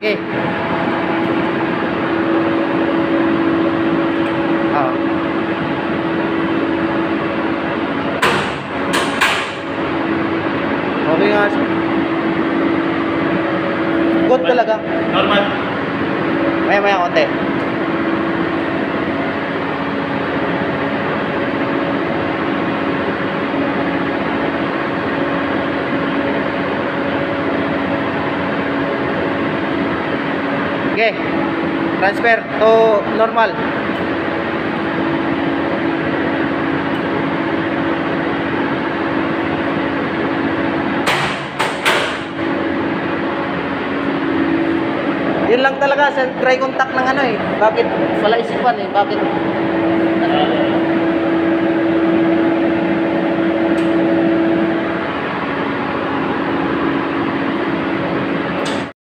Okay. Ah. Okay nga. Good talaga. Normal. Maya konti. Okay. Transfer to normal. Yun lang talaga sa try contact ng ano eh. Bakit wala isipan eh? Bakit